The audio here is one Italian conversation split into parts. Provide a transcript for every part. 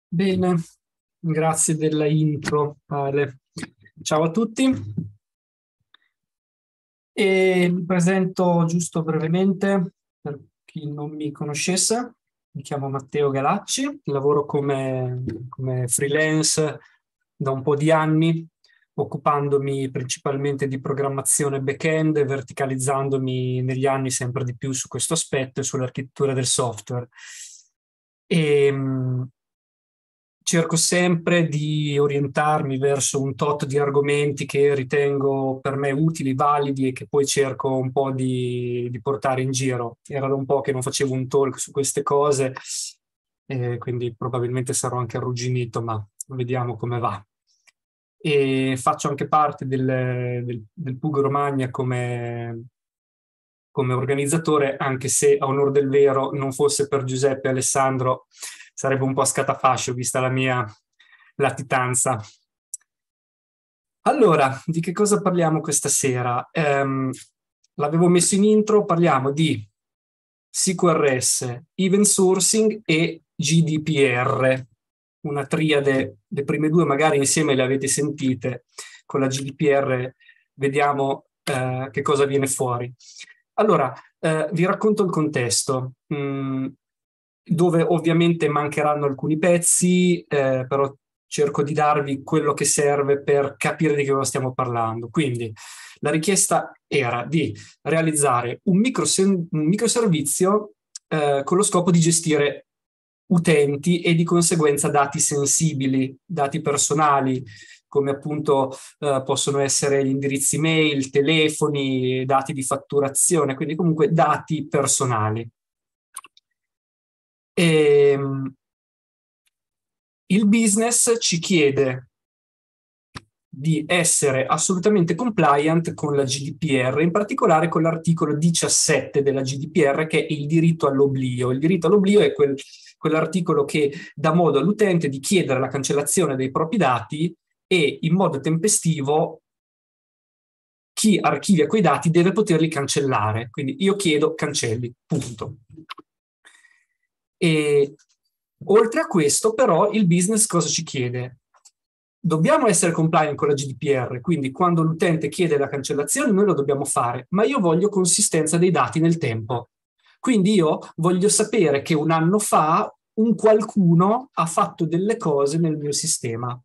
Bene, grazie della intro, Ale. Ciao a tutti. E mi presento giusto brevemente per chi non mi conoscesse. Mi chiamo Matteo Galacci, lavoro come freelance da un po' di anni, occupandomi principalmente di programmazione back-end e verticalizzandomi negli anni sempre di più su questo aspetto e sull'architettura del software. E, cerco sempre di orientarmi verso un tot di argomenti che ritengo per me utili, validi e che poi cerco un po' di portare in giro. Era da un po' che non facevo un talk su queste cose, quindi probabilmente sarò anche arrugginito, ma vediamo come va. E faccio anche parte del Pugo Romagna come organizzatore, anche se a onor del vero non fosse per Giuseppe e Alessandro sarebbe un po' scatafascio vista la mia latitanza. Allora, di che cosa parliamo questa sera? L'avevo messo in intro, parliamo di CQRS, event sourcing e GDPR, una triade, le prime due magari insieme le avete sentite, con la GDPR vediamo che cosa viene fuori. Allora, vi racconto il contesto, dove ovviamente mancheranno alcuni pezzi, però cerco di darvi quello che serve per capire di che cosa stiamo parlando. Quindi la richiesta era di realizzare un microservizio con lo scopo di gestire utenti e di conseguenza dati sensibili, dati personali, come appunto possono essere gli indirizzi mail, telefoni, dati di fatturazione, quindi comunque dati personali. E, il business ci chiede di essere assolutamente compliant con la GDPR, in particolare con l'articolo 17 della GDPR, che è il diritto all'oblio. Il diritto all'oblio è quell'articolo che dà modo all'utente di chiedere la cancellazione dei propri dati e in modo tempestivo chi archivia quei dati deve poterli cancellare. Quindi io chiedo cancelli, punto. E oltre a questo, però, il business cosa ci chiede? Dobbiamo essere compliant con la GDPR, quindi quando l'utente chiede la cancellazione noi lo dobbiamo fare, ma io voglio consistenza dei dati nel tempo. Quindi io voglio sapere che un anno fa un qualcuno ha fatto delle cose nel mio sistema.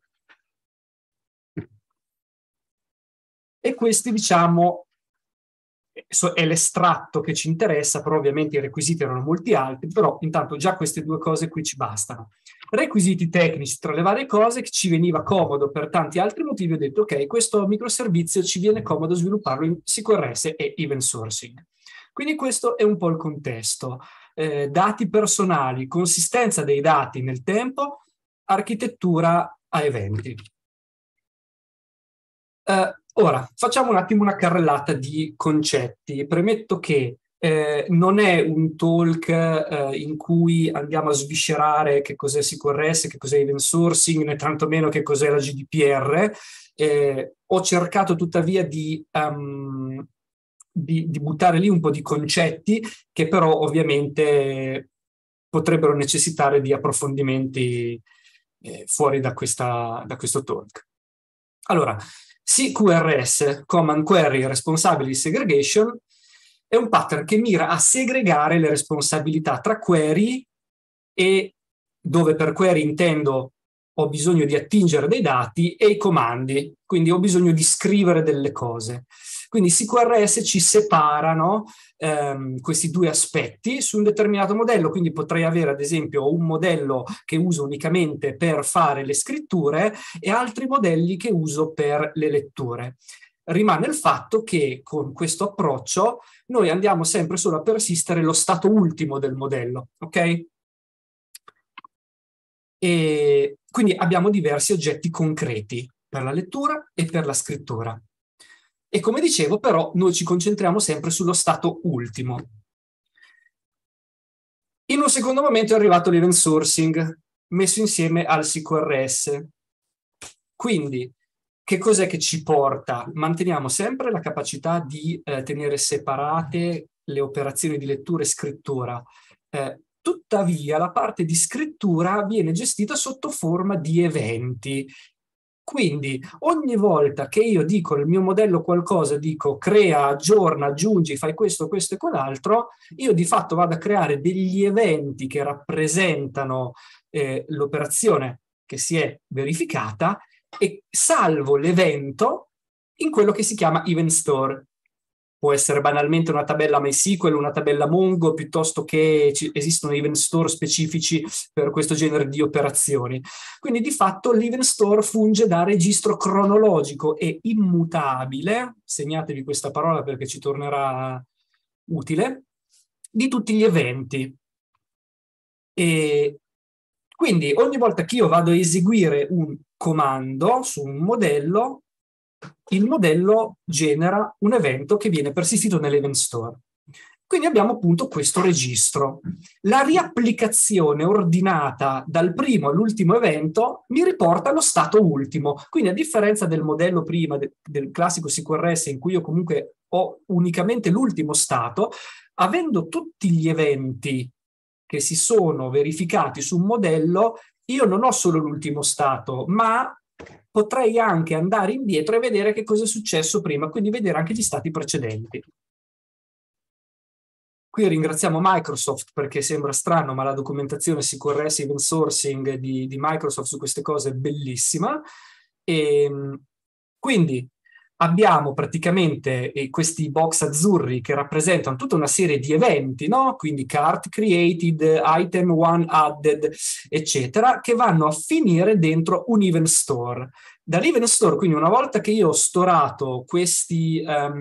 E questi, diciamo, è l'estratto che ci interessa, però ovviamente i requisiti erano molti altri, però intanto già queste due cose qui ci bastano. Requisiti tecnici tra le varie cose che ci veniva comodo per tanti altri motivi, ho detto ok, questo microservizio ci viene comodo svilupparlo in CQRS e event sourcing. Quindi questo è un po' il contesto. Dati personali, consistenza dei dati nel tempo, architettura a eventi. Ora, facciamo un attimo una carrellata di concetti. Premetto che non è un talk in cui andiamo a sviscerare che cos'è CQRS, che cos'è event sourcing, né tantomeno che cos'è la GDPR. Ho cercato tuttavia di buttare lì un po' di concetti che però ovviamente potrebbero necessitare di approfondimenti fuori da questo talk. Allora, CQRS, Common Query Responsibility Segregation, è un pattern che mira a segregare le responsabilità tra query e dove per query intendo ho bisogno di attingere dei dati e i comandi, quindi ho bisogno di scrivere delle cose. Quindi CQRS ci separano questi due aspetti su un determinato modello, quindi potrei avere ad esempio un modello che uso unicamente per fare le scritture e altri modelli che uso per le letture. Rimane il fatto che con questo approccio noi andiamo sempre solo a persistere lo stato ultimo del modello, ok? E quindi abbiamo diversi oggetti concreti per la lettura e per la scrittura. E come dicevo, però, noi ci concentriamo sempre sullo stato ultimo. In un secondo momento è arrivato l'event sourcing, messo insieme al CQRS. Quindi, che cos'è che ci porta? Manteniamo sempre la capacità di tenere separate le operazioni di lettura e scrittura, Tuttavia, la parte di scrittura viene gestita sotto forma di eventi. Quindi ogni volta che io dico nel mio modello qualcosa, dico crea, aggiorna, aggiungi, fai questo, questo e quell'altro, io di fatto vado a creare degli eventi che rappresentano l'operazione che si è verificata e salvo l'evento in quello che si chiama event store. Può essere banalmente una tabella MySQL, una tabella Mongo, piuttosto che esistono event store specifici per questo genere di operazioni. Quindi di fatto l'event store funge da registro cronologico e immutabile, segnatevi questa parola perché ci tornerà utile, di tutti gli eventi. E quindi ogni volta che io vado a eseguire un comando su un modello, il modello genera un evento che viene persistito nell'event store. Quindi abbiamo appunto questo registro. La riapplicazione ordinata dal primo all'ultimo evento mi riporta lo stato ultimo. Quindi a differenza del modello prima, del classico SQRS in cui io comunque ho unicamente l'ultimo stato, avendo tutti gli eventi che si sono verificati su un modello, io non ho solo l'ultimo stato, ma potrei anche andare indietro e vedere che cosa è successo prima, quindi vedere anche gli stati precedenti. Qui ringraziamo Microsoft perché sembra strano, ma la documentazione SQRS Event Sourcing di Microsoft su queste cose è bellissima. E, quindi abbiamo praticamente questi box azzurri che rappresentano tutta una serie di eventi, no? Quindi cart created, item one added, eccetera, che vanno a finire dentro un event store. Dall'event store, quindi una volta che io ho storato questi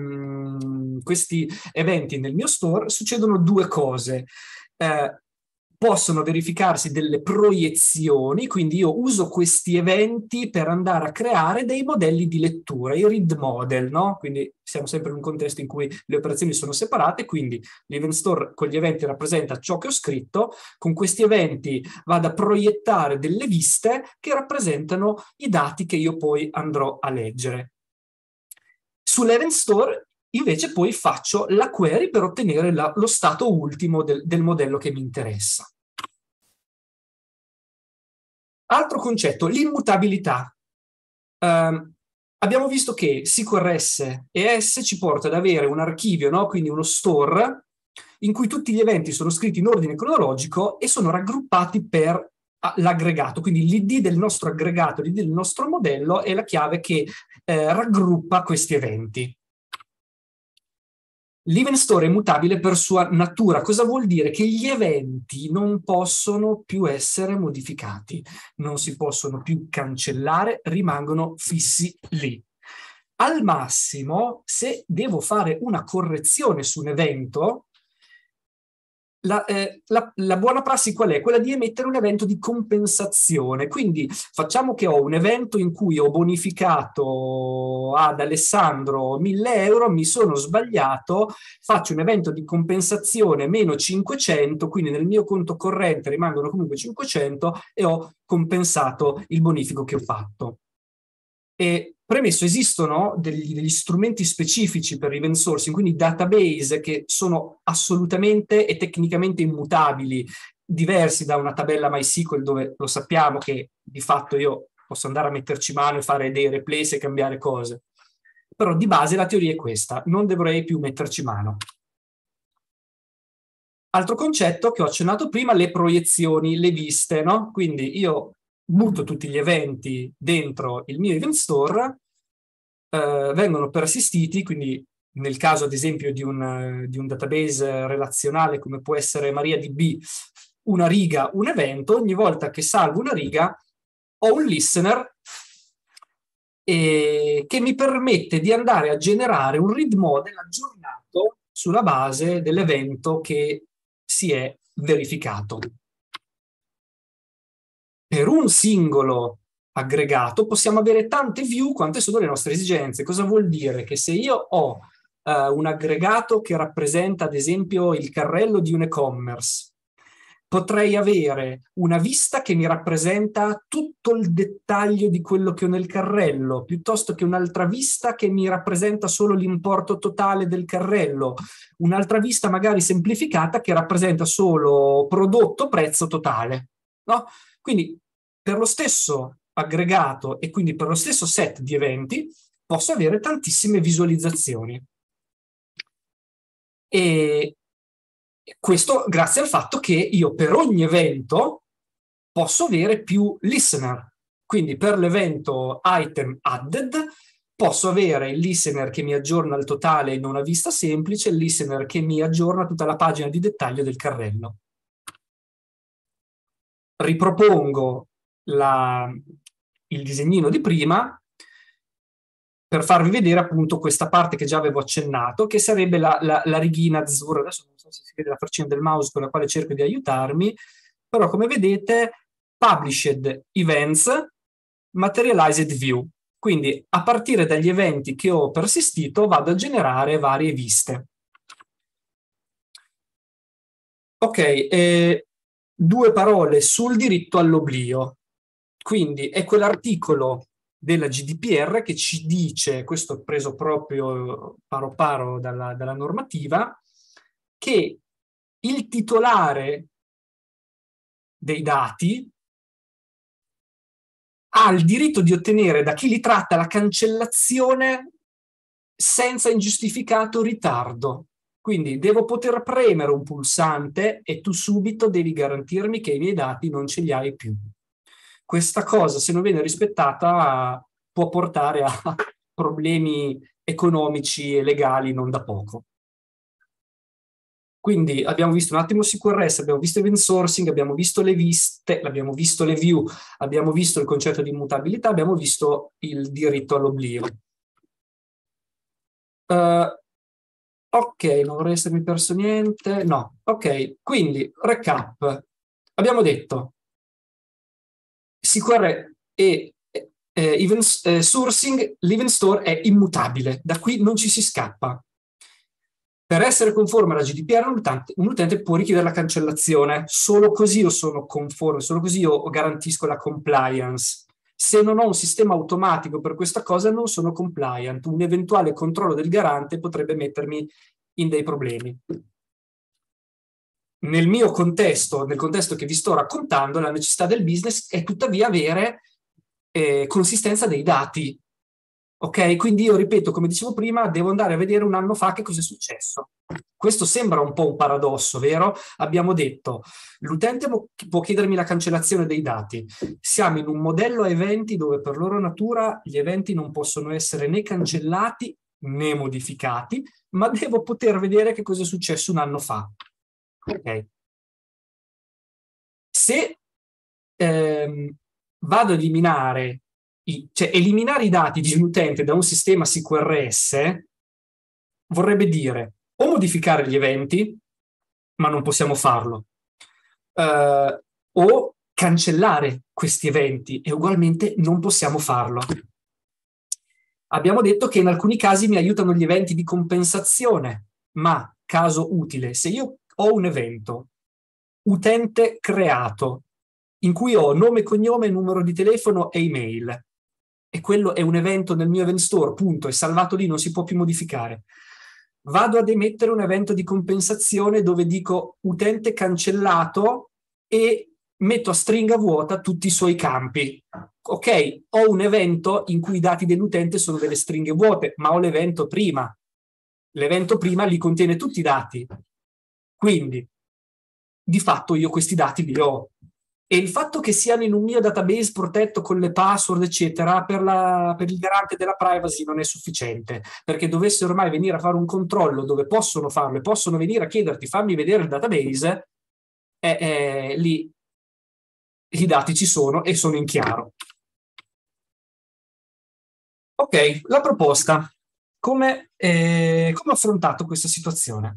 eventi nel mio store, succedono due cose. Possono verificarsi delle proiezioni, quindi io uso questi eventi per andare a creare dei modelli di lettura, i read model, no? Quindi siamo sempre in un contesto in cui le operazioni sono separate, quindi l'event store con gli eventi rappresenta ciò che ho scritto, con questi eventi vado a proiettare delle viste che rappresentano i dati che io poi andrò a leggere. Sull'event store invece poi faccio la query per ottenere lo stato ultimo del modello che mi interessa. Altro concetto, l'immutabilità. Abbiamo visto che SQRS ES ci porta ad avere un archivio, no? Quindi uno store, in cui tutti gli eventi sono scritti in ordine cronologico e sono raggruppati per l'aggregato. Quindi l'ID del nostro aggregato, l'ID del nostro modello è la chiave che raggruppa questi eventi. L'event store è mutabile per sua natura. Cosa vuol dire? Che gli eventi non possono più essere modificati, non si possono più cancellare, rimangono fissi lì. Al massimo, se devo fare una correzione su un evento, la buona prassi qual è? Quella di emettere un evento di compensazione. Quindi facciamo che ho un evento in cui ho bonificato ad Alessandro 1.000 euro, mi sono sbagliato, faccio un evento di compensazione meno 500, quindi nel mio conto corrente rimangono comunque 500 e ho compensato il bonifico che ho fatto. E premesso, esistono degli strumenti specifici per event sourcing, quindi database che sono assolutamente e tecnicamente immutabili, diversi da una tabella MySQL dove lo sappiamo che di fatto io posso andare a metterci mano e fare dei replace e cambiare cose. Però di base la teoria è questa, non dovrei più metterci mano. Altro concetto che ho accennato prima, le proiezioni, le viste, no? Quindi io butto tutti gli eventi dentro il mio event store, vengono persistiti, quindi nel caso ad esempio di un database relazionale come può essere MariaDB, una riga, un evento, ogni volta che salvo una riga ho un listener che mi permette di andare a generare un read model aggiornato sulla base dell'evento che si è verificato. Per un singolo aggregato possiamo avere tante view quante sono le nostre esigenze. Cosa vuol dire? Che se io ho un aggregato che rappresenta ad esempio il carrello di un e-commerce, potrei avere una vista che mi rappresenta tutto il dettaglio di quello che ho nel carrello, piuttosto che un'altra vista che mi rappresenta solo l'importo totale del carrello, un'altra vista magari semplificata che rappresenta solo prodotto, prezzo totale, no? Quindi per lo stesso aggregato e quindi per lo stesso set di eventi posso avere tantissime visualizzazioni. E questo grazie al fatto che io per ogni evento posso avere più listener. Quindi per l'evento item added posso avere il listener che mi aggiorna il totale in una vista semplice, il listener che mi aggiorna tutta la pagina di dettaglio del carrello. Ripropongo il disegnino di prima per farvi vedere appunto questa parte che già avevo accennato, che sarebbe la righina azzurra. Adesso non so se si vede la freccina del mouse con la quale cerco di aiutarmi, però come vedete, published events, materialized view. Quindi a partire dagli eventi che ho persistito vado a generare varie viste. Ok, due parole sul diritto all'oblio. Quindi è quell'articolo della GDPR che ci dice, questo è preso proprio paro paro dalla normativa, che il titolare dei dati ha il diritto di ottenere da chi li tratta la cancellazione senza ingiustificato ritardo. Quindi devo poter premere un pulsante e tu subito devi garantirmi che i miei dati non ce li hai più. Questa cosa, se non viene rispettata, può portare a problemi economici e legali non da poco. Quindi abbiamo visto un attimo CQRS, abbiamo visto event sourcing, abbiamo visto le viste, abbiamo visto le view, abbiamo visto il concetto di immutabilità, abbiamo visto il diritto all'oblio. Ok, non vorrei essermi perso niente. No, ok, quindi recap. Abbiamo detto CQR e event sourcing, l'event store è immutabile, da qui non ci si scappa. Per essere conforme alla GDPR un utente può richiedere la cancellazione, solo così io sono conforme, solo così io garantisco la compliance. Se non ho un sistema automatico per questa cosa non sono compliant, un eventuale controllo del garante potrebbe mettermi in dei problemi. Nel mio contesto, nel contesto che vi sto raccontando, la necessità del business è tuttavia avere consistenza dei dati. Ok? Quindi io ripeto, come dicevo prima, devo andare a vedere un anno fa che cosa è successo. Questo sembra un po' un paradosso, vero? Abbiamo detto, l'utente può chiedermi la cancellazione dei dati. Siamo in un modello a eventi dove per loro natura gli eventi non possono essere né cancellati né modificati, ma devo poter vedere che cosa è successo un anno fa. Ok. Se vado ad eliminare eliminare i dati di un utente da un sistema CQRS vorrebbe dire o modificare gli eventi, ma non possiamo farlo, o cancellare questi eventi e ugualmente non possiamo farlo. Abbiamo detto che in alcuni casi mi aiutano gli eventi di compensazione, ma caso utile, se io ho un evento utente creato in cui ho nome, cognome, numero di telefono e email, e quello è un evento nel mio event store, punto, è salvato lì, non si può più modificare. Vado ad emettere un evento di compensazione dove dico utente cancellato e metto a stringa vuota tutti i suoi campi. Ok, ho un evento in cui i dati dell'utente sono delle stringhe vuote, ma ho l'evento prima. L'evento prima li contiene tutti i dati. Quindi, di fatto, io questi dati li ho. E il fatto che siano in un mio database protetto con le password, eccetera, per il garante della privacy non è sufficiente, perché dovesse ormai venire a fare un controllo dove possono farlo e possono venire a chiederti fammi vedere il database, lì i dati ci sono e sono in chiaro. Ok, la proposta. Come ho affrontato questa situazione?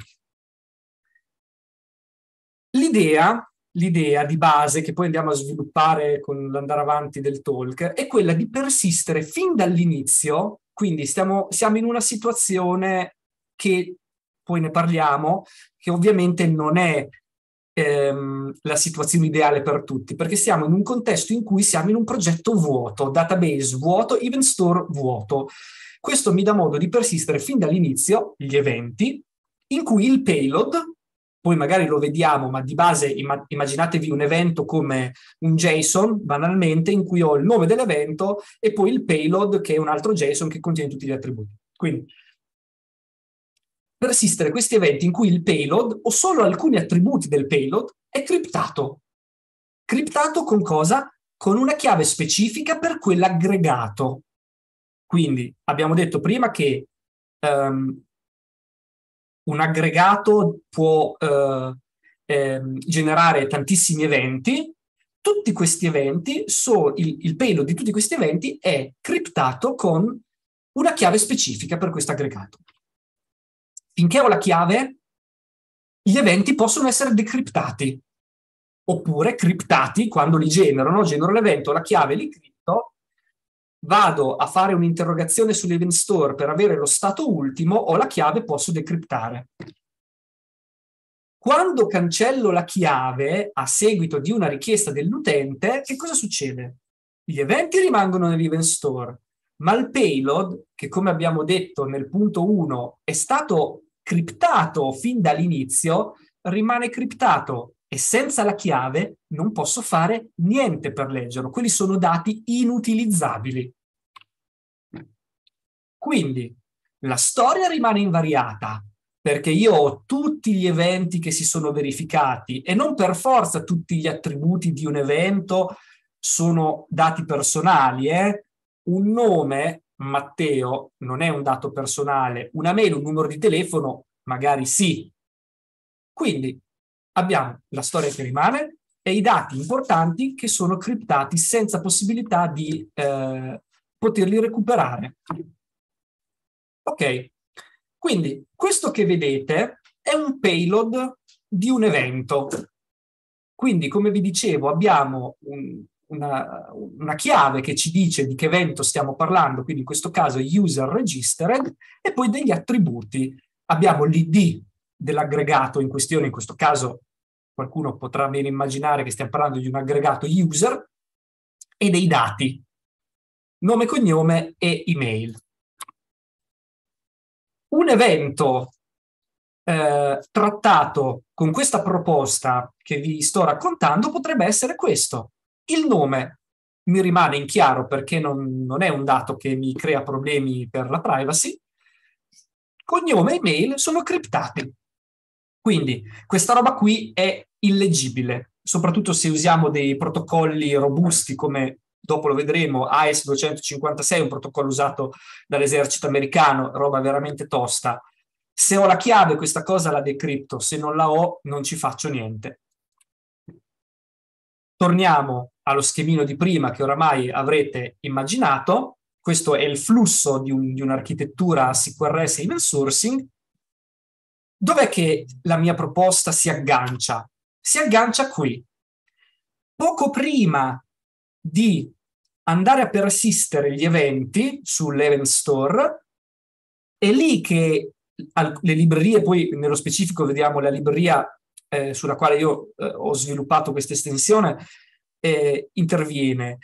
L'idea di base che poi andiamo a sviluppare con l'andare avanti del talk è quella di persistere fin dall'inizio, quindi siamo in una situazione che, poi ne parliamo, che ovviamente non è la situazione ideale per tutti, perché siamo in un contesto in cui siamo in un progetto vuoto, database vuoto, event store vuoto. Questo mi dà modo di persistere fin dall'inizio, gli eventi, in cui il payload, poi magari lo vediamo, ma di base immaginatevi un evento come un JSON, banalmente, in cui ho il nome dell'evento e poi il payload, che è un altro JSON che contiene tutti gli attributi. Quindi persistere questi eventi in cui il payload o solo alcuni attributi del payload è criptato. Criptato con cosa? Con una chiave specifica per quell'aggregato. Quindi abbiamo detto prima che un aggregato può generare tantissimi eventi. Tutti questi eventi, il payload di tutti questi eventi è criptato con una chiave specifica per questo aggregato. Finché ho la chiave, gli eventi possono essere decriptati, oppure criptati quando li genero l'evento, la chiave, li cripto, vado a fare un'interrogazione sull'event store per avere lo stato ultimo, ho la chiave, posso decriptare. Quando cancello la chiave a seguito di una richiesta dell'utente, che cosa succede? Gli eventi rimangono nell'event store, ma il payload, che come abbiamo detto nel punto 1 è stato criptato fin dall'inizio, rimane criptato e senza la chiave non posso fare niente per leggerlo. Quelli sono dati inutilizzabili. Quindi la storia rimane invariata, perché io ho tutti gli eventi che si sono verificati e non per forza tutti gli attributi di un evento sono dati personali. Un nome, Matteo, non è un dato personale, una mail, un numero di telefono, magari sì. Quindi abbiamo la storia che rimane e i dati importanti che sono criptati senza possibilità di poterli recuperare. Ok, quindi questo che vedete è un payload di un evento. Quindi, come vi dicevo, abbiamo una chiave che ci dice di che evento stiamo parlando, quindi in questo caso user registered, e poi degli attributi. Abbiamo l'id dell'aggregato in questione, in questo caso qualcuno potrà bene immaginare che stiamo parlando di un aggregato user, e dei dati, nome, cognome e email. Un evento trattato con questa proposta che vi sto raccontando potrebbe essere questo. Il nome mi rimane in chiaro perché non è un dato che mi crea problemi per la privacy. Cognome e email sono criptati. Quindi questa roba qui è illeggibile, soprattutto se usiamo dei protocolli robusti come dopo lo vedremo, AES 256, un protocollo usato dall'esercito americano, roba veramente tosta. Se ho la chiave, questa cosa la decripto, se non la ho, non ci faccio niente. Torniamo allo schemino di prima che oramai avrete immaginato. Questo è il flusso di un'architettura SQRS event sourcing. Dov'è che la mia proposta si aggancia? Si aggancia qui. Poco prima di andare a persistere gli eventi sull'event store, è lì che le librerie, poi nello specifico vediamo la libreria sulla quale io ho sviluppato questa estensione, interviene.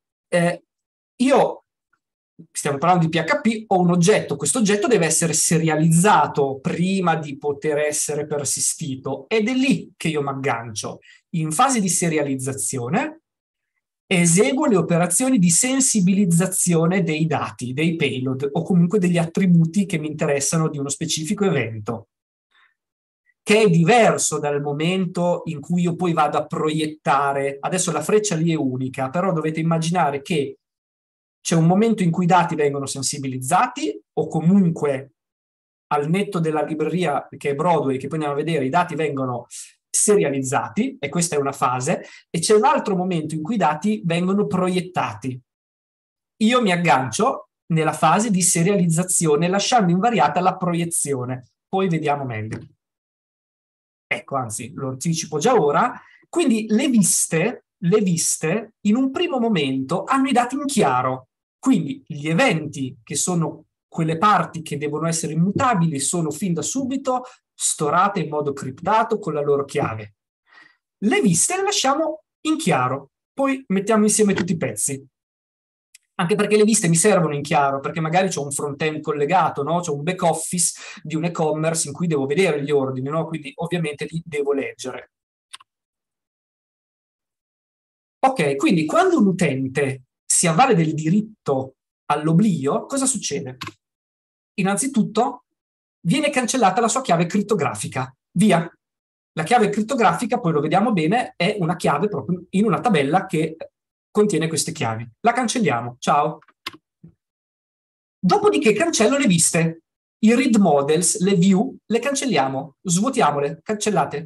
Io, stiamo parlando di PHP, ho un oggetto, questo oggetto deve essere serializzato prima di poter essere persistito ed è lì che io mi aggancio. In fase di serializzazione eseguo le operazioni di sensibilizzazione dei dati, dei payload o comunque degli attributi che mi interessano di uno specifico evento, che è diverso dal momento in cui io poi vado a proiettare. Adesso la freccia lì è unica, però dovete immaginare che c'è un momento in cui i dati vengono sensibilizzati o comunque al netto della libreria che è Broadway, che poi andiamo a vedere, i dati vengono serializzati, e questa è una fase, e c'è un altro momento in cui i dati vengono proiettati. Io mi aggancio nella fase di serializzazione, lasciando invariata la proiezione. Poi vediamo meglio. Ecco, anzi, lo anticipo già ora. Quindi le viste, in un primo momento, hanno i dati in chiaro. Quindi gli eventi, che sono quelle parti che devono essere immutabili, sono fin da subito storate in modo criptato con la loro chiave. Le viste le lasciamo in chiaro, poi mettiamo insieme tutti i pezzi. Anche perché le viste mi servono in chiaro, perché magari c'ho un front-end collegato, no? C'ho un back office di un e-commerce in cui devo vedere gli ordini, no? Quindi ovviamente li devo leggere. Ok, quindi quando un utente si avvale del diritto all'oblio, cosa succede? Innanzitutto viene cancellata la sua chiave crittografica. Via. La chiave crittografica, poi lo vediamo bene, è una chiave proprio in una tabella che contiene queste chiavi. La cancelliamo. Ciao. Dopodiché cancello le viste. I read models, le view, le cancelliamo. Svuotiamole, cancellate.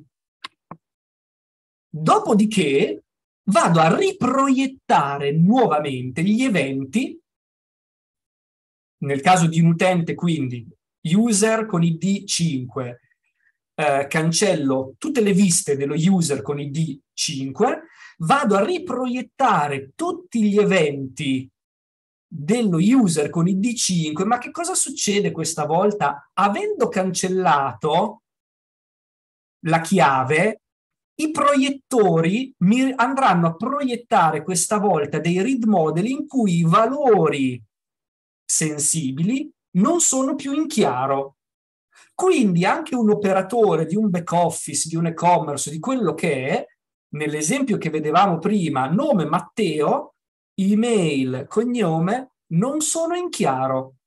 Dopodiché vado a riproiettare nuovamente gli eventi, nel caso di un utente quindi user con id 5, cancello tutte le viste dello user con id 5, vado a riproiettare tutti gli eventi dello user con id 5, ma che cosa succede questa volta? Avendo cancellato la chiave, i proiettori mi andranno a proiettare questa volta dei read model in cui i valori sensibili non sono più in chiaro. Quindi anche un operatore di un back office, di un e-commerce, di quello che è, nell'esempio che vedevamo prima, nome Matteo, email, cognome, non sono in chiaro.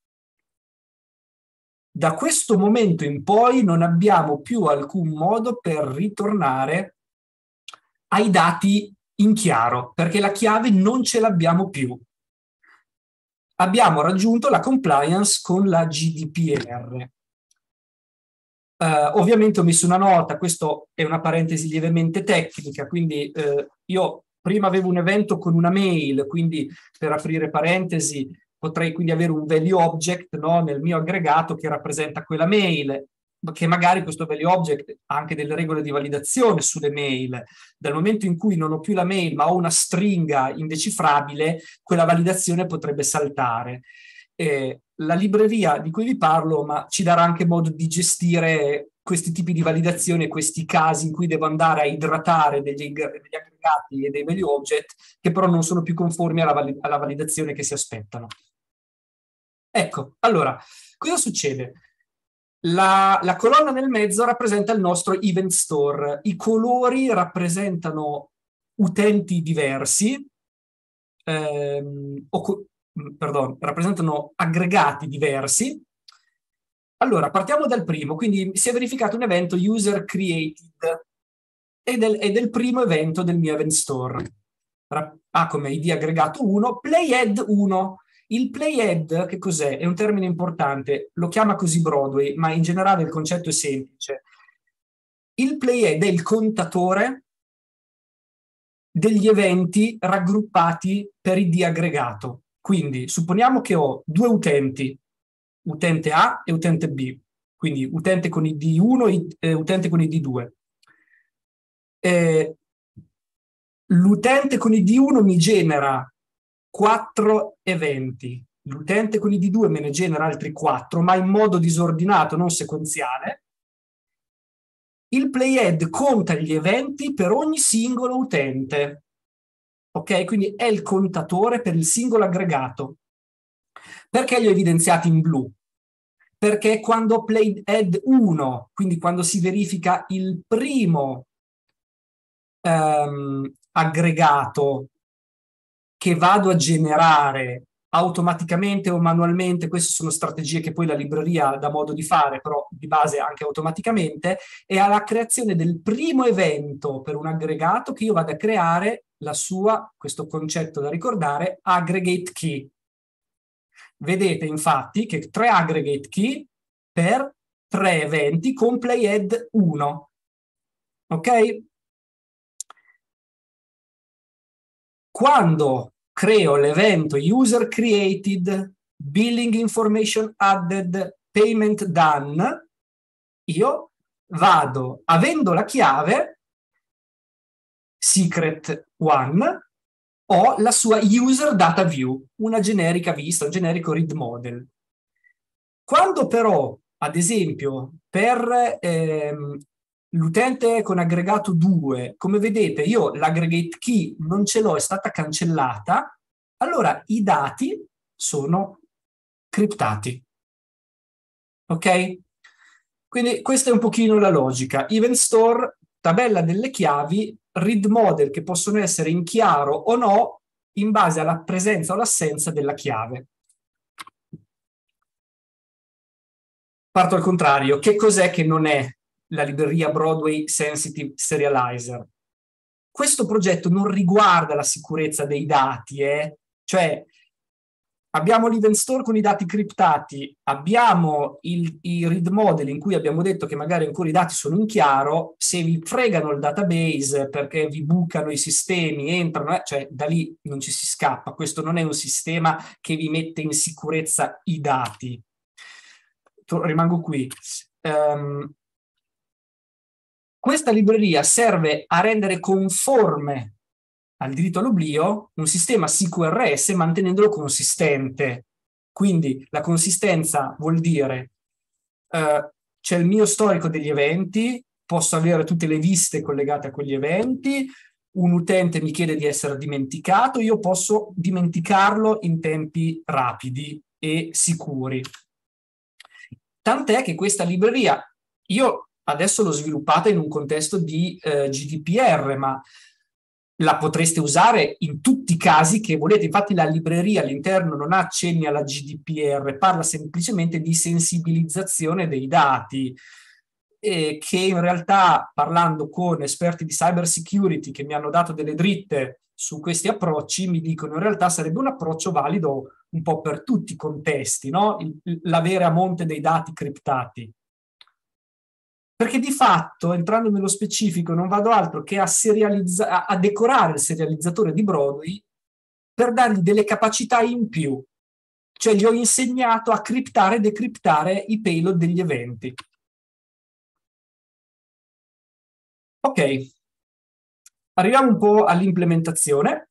Da questo momento in poi non abbiamo più alcun modo per ritornare ai dati in chiaro, perché la chiave non ce l'abbiamo più. Abbiamo raggiunto la compliance con la GDPR. Ovviamente ho messo una nota, questo è una parentesi lievemente tecnica, quindi io prima avevo un evento con una mail, quindi per aprire parentesi potrei quindi avere un value object, no, nel mio aggregato che rappresenta quella mail, che magari questo value object ha anche delle regole di validazione sulle mail. Dal momento in cui non ho più la mail ma ho una stringa indecifrabile, quella validazione potrebbe saltare. La libreria di cui vi parlo, ma ci darà anche modo di gestire questi tipi di validazione, questi casi in cui devo andare a idratare degli aggregati e dei value object che però non sono più conformi alla validazione che si aspettano. Ecco, allora, cosa succede? La colonna nel mezzo rappresenta il nostro event store, i colori rappresentano utenti diversi, rappresentano aggregati diversi. Allora, partiamo dal primo, quindi si è verificato un evento user created ed è il primo evento del mio event store. Ha come ID aggregato 1, playhead 1. Il playhead, che cos'è? È un termine importante, lo chiama così Broadway, ma in generale il concetto è semplice. Il playhead è il contatore degli eventi raggruppati per ID aggregato. Quindi supponiamo che ho due utenti, utente A e utente B, quindi utente con ID 1 e utente con ID 2. L'utente con ID 1 mi genera 4 eventi, l'utente con ID 2 me ne genera altri 4, ma in modo disordinato, non sequenziale. Il playhead conta gli eventi per ogni singolo utente. Ok? Quindi è il contatore per il singolo aggregato. Perché li ho evidenziati in blu? Perché quando playhead 1, quindi quando si verifica il primo aggregato che vado a generare automaticamente o manualmente, queste sono strategie che poi la libreria dà modo di fare, però di base anche automaticamente, è alla creazione del primo evento per un aggregato che io vado a creare la sua, questo concetto da ricordare, aggregate key. Vedete infatti che 3 aggregate key per 3 eventi con playhead 1. Ok? Quando creo l'evento user created, billing information added, payment done, io vado, avendo la chiave secret one, ho la sua user data view, una generica vista, un generico read model. Quando però, ad esempio, per L'utente con aggregato 2, come vedete io l'aggregate key non ce l'ho, è stata cancellata, allora i dati sono criptati. Ok? Quindi questa è un pochino la logica. Event store, tabella delle chiavi, read model che possono essere in chiaro o no in base alla presenza o l'assenza della chiave. Parto al contrario. Che cos'è che non è la libreria Broadway Sensitive Serializer? Questo progetto non riguarda la sicurezza dei dati, cioè abbiamo l'event store con i dati criptati, abbiamo i read model in cui abbiamo detto che magari ancora i dati sono in chiaro, se vi fregano il database perché vi bucano i sistemi, entrano, cioè da lì non ci si scappa, questo non è un sistema che vi mette in sicurezza i dati. Rimango qui. Questa libreria serve a rendere conforme al diritto all'oblio un sistema CQRS mantenendolo consistente. Quindi la consistenza vuol dire c'è il mio storico degli eventi, posso avere tutte le viste collegate a quegli eventi, un utente mi chiede di essere dimenticato, io posso dimenticarlo in tempi rapidi e sicuri. Tant'è che questa libreria, io adesso l'ho sviluppata in un contesto di GDPR, ma la potreste usare in tutti i casi che volete. Infatti la libreria all'interno non ha accenni alla GDPR, parla semplicemente di sensibilizzazione dei dati, che in realtà, parlando con esperti di cyber security che mi hanno dato delle dritte su questi approcci, mi dicono in realtà sarebbe un approccio valido un po' per tutti i contesti, no? L'avere a monte dei dati criptati. Perché di fatto, entrando nello specifico, non vado altro che a decorare il serializzatore di Broadway per dargli delle capacità in più. Cioè gli ho insegnato a criptare e decriptare i payload degli eventi. Ok, arriviamo un po' all'implementazione.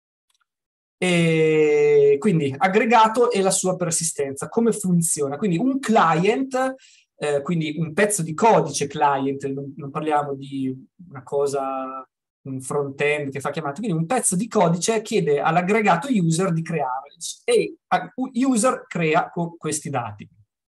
E quindi aggregato e la sua persistenza, come funziona? Quindi un client, quindi un pezzo di codice client, non parliamo di una cosa, un front-end che fa chiamate, quindi un pezzo di codice chiede all'aggregato user di creare e user crea con questi dati.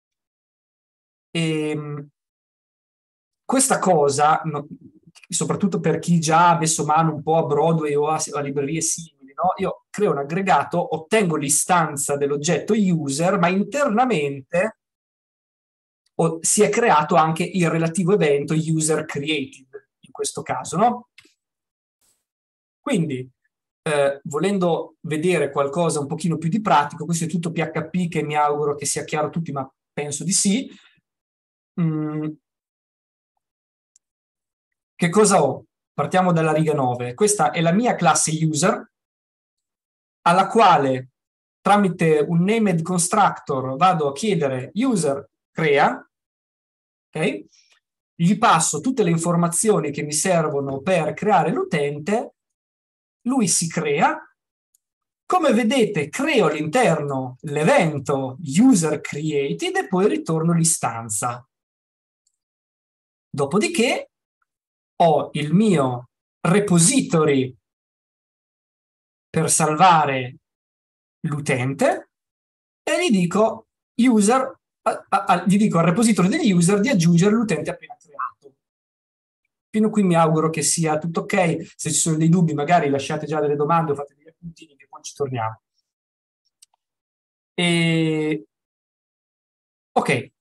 E, questa cosa, soprattutto per chi già ha messo mano un po' a Broadway o a librerie simili, no? Io creo un aggregato, ottengo l'istanza dell'oggetto user, ma internamente si è creato anche il relativo evento user created, in questo caso, no? Quindi, volendo vedere qualcosa un pochino più di pratico, questo è tutto PHP che mi auguro che sia chiaro a tutti, ma penso di sì. Che cosa ho? Partiamo dalla riga 9. Questa è la mia classe user, alla quale tramite un named constructor vado a chiedere user crea, ok? Gli passo tutte le informazioni che mi servono per creare l'utente, lui si crea. Come vedete, creo all'interno l'evento user created e poi ritorno l'istanza. Dopodiché ho il mio repository per salvare l'utente e gli dico gli dico al repository degli user di aggiungere l'utente appena creato. Fino a qui mi auguro che sia tutto ok. Se ci sono dei dubbi, magari lasciate già delle domande o fate degli appuntini che poi ci torniamo. Ok.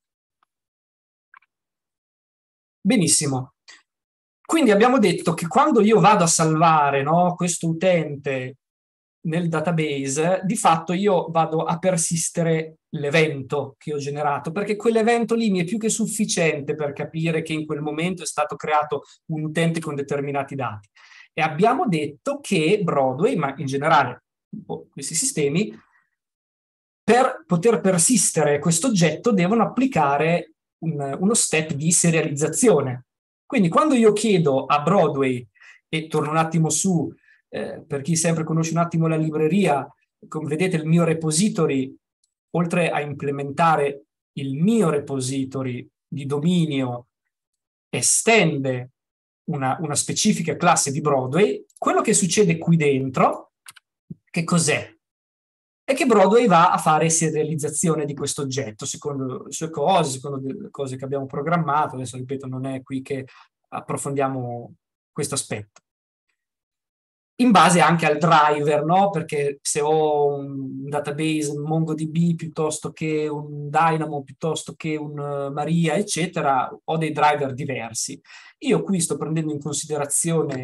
Benissimo. Quindi abbiamo detto che quando io vado a salvare, no, questo utente nel database, di fatto io vado a persistere l'evento che ho generato, perché quell'evento lì mi è più che sufficiente per capire che in quel momento è stato creato un utente con determinati dati. E abbiamo detto che Broadway, ma in generale questi sistemi, per poter persistere questo oggetto devono applicare uno step di serializzazione. Quindi quando io chiedo a Broadway, e torno un attimo su, per chi sempre conosce un attimo la libreria, come vedete il mio repository, oltre a implementare il mio repository di dominio estende una specifica classe di Broadway, quello che succede qui dentro, che cos'è? È che Broadway va a fare serializzazione di questo oggetto, secondo le sue cose, secondo le cose che abbiamo programmato. Adesso, ripeto, non è qui che approfondiamo questo aspetto. In base anche al driver, no? Perché se ho un database, un MongoDB, piuttosto che un Dynamo, piuttosto che un Maria, eccetera, ho dei driver diversi. Io qui sto prendendo in considerazione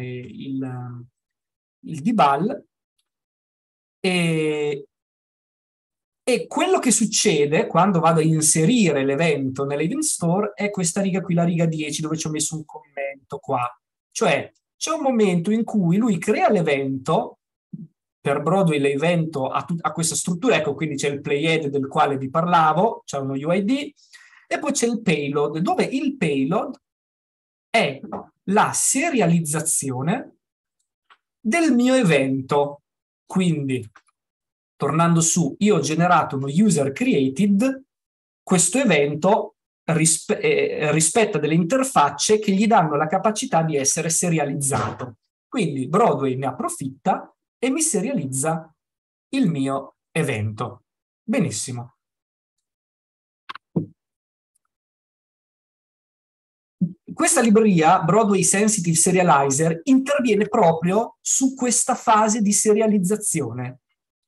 il DBAL e quello che succede quando vado a inserire l'evento nell'event store è questa riga qui, la riga 10, dove ci ho messo un commento qua. Cioè, c'è un momento in cui lui crea l'evento, per Broadway l'evento ha questa struttura, ecco, quindi c'è il playhead del quale vi parlavo, c'è uno UID, e poi c'è il payload, dove il payload è la serializzazione del mio evento. Quindi, tornando su, io ho generato uno user created, questo evento rispetta delle interfacce che gli danno la capacità di essere serializzato. Quindi Broadway ne approfitta e mi serializza il mio evento. Benissimo. Questa libreria, Broadway Sensitive Serializer, interviene proprio su questa fase di serializzazione.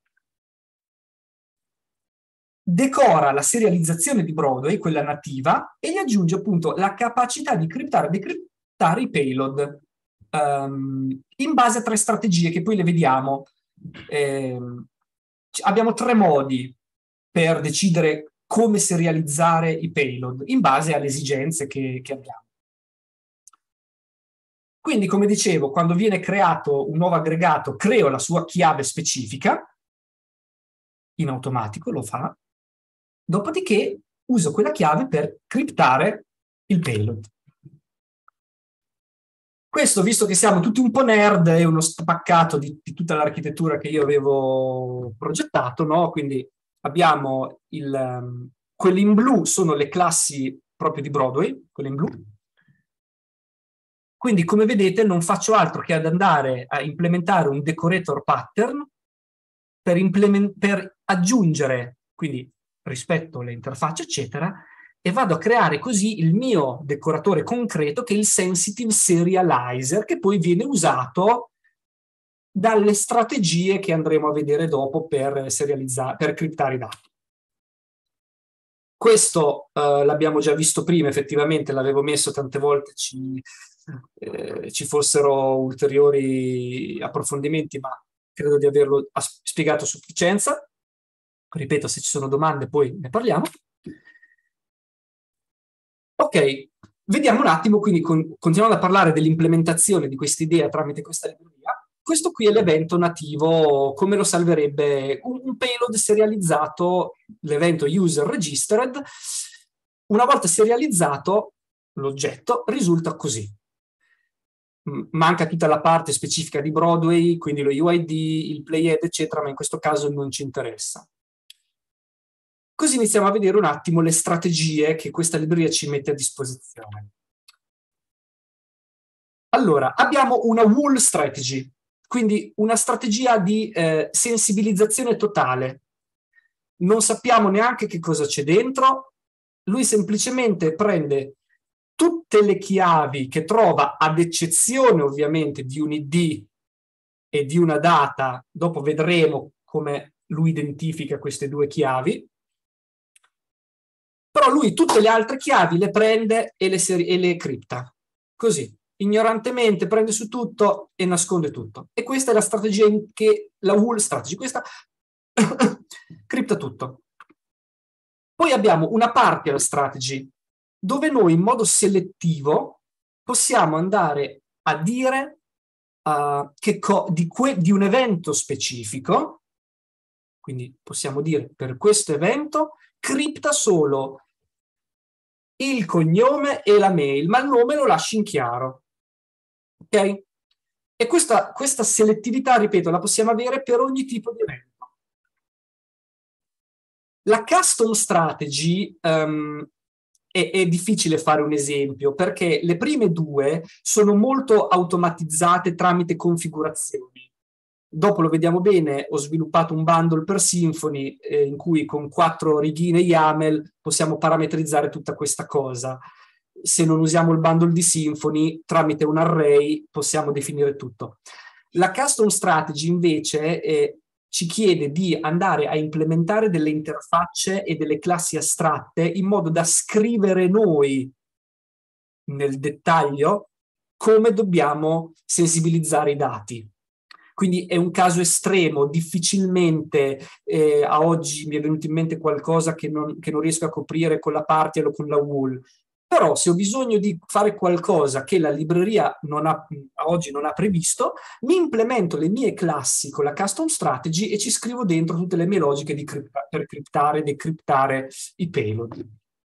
Decora la serializzazione di Broadway, quella nativa, e gli aggiunge appunto la capacità di criptare e decriptare i payload in base a 3 strategie che poi le vediamo. Abbiamo 3 modi per decidere come serializzare i payload in base alle esigenze che abbiamo. Quindi, come dicevo, quando viene creato un nuovo aggregato, creo la sua chiave specifica, in automatico lo fa, dopodiché uso quella chiave per criptare il payload. Questo, visto che siamo tutti un po' nerd, è uno spaccato di tutta l'architettura che io avevo progettato, no? Quindi abbiamo quelle in blu sono le classi proprio di Broadway, quelle in blu. Quindi, come vedete, non faccio altro che ad andare a implementare un decorator pattern per aggiungere, quindi rispetto alle interfacce, eccetera, e vado a creare così il mio decoratore concreto, che è il Sensitive Serializer, che poi viene usato dalle strategie che andremo a vedere dopo per criptare i dati. Questo l'abbiamo già visto prima, effettivamente l'avevo messo tante volte, ci fossero ulteriori approfondimenti, ma credo di averlo spiegato a sufficienza. Ripeto, se ci sono domande poi ne parliamo. Ok, vediamo un attimo, quindi continuando a parlare dell'implementazione di questa idea tramite questa libreria. Questo qui è l'evento nativo, come lo salverebbe un payload serializzato, l'evento user registered. Una volta serializzato, l'oggetto risulta così. Manca tutta la parte specifica di Broadway, quindi lo UID, il playhead, eccetera, ma in questo caso non ci interessa. Così iniziamo a vedere un attimo le strategie che questa libreria ci mette a disposizione. Allora, abbiamo una wall strategy, quindi una strategia di sensibilizzazione totale. Non sappiamo neanche che cosa c'è dentro, lui semplicemente prende tutte le chiavi che trova, ad eccezione ovviamente di un ID e di una data, dopo vedremo come lui identifica queste 2 chiavi, però lui tutte le altre chiavi le prende e le cripta, così, ignorantemente prende su tutto e nasconde tutto. E questa è la strategia che la wall strategy, questa cripta tutto. Poi abbiamo una partial strategy, dove noi in modo selettivo possiamo andare a dire di un evento specifico, quindi possiamo dire per questo evento cripta solo il cognome e la mail, ma il nome lo lasci in chiaro. Ok? E questa selettività, ripeto, la possiamo avere per ogni tipo di evento. La custom strategy è è difficile fare un esempio, perché le prime due sono molto automatizzate tramite configurazioni. Dopo lo vediamo bene, ho sviluppato un bundle per Symfony in cui con 4 righine YAML possiamo parametrizzare tutta questa cosa. Se non usiamo il bundle di Symfony, tramite un array possiamo definire tutto. La custom strategy invece ci chiede di andare a implementare delle interfacce e delle classi astratte in modo da scrivere noi nel dettaglio come dobbiamo sensibilizzare i dati. Quindi è un caso estremo, difficilmente a oggi mi è venuto in mente qualcosa che non riesco a coprire con la partial o con la wall. Però se ho bisogno di fare qualcosa che la libreria oggi non ha previsto, mi implemento le mie classi con la custom strategy e ci scrivo dentro tutte le mie logiche per criptare e decriptare i payload.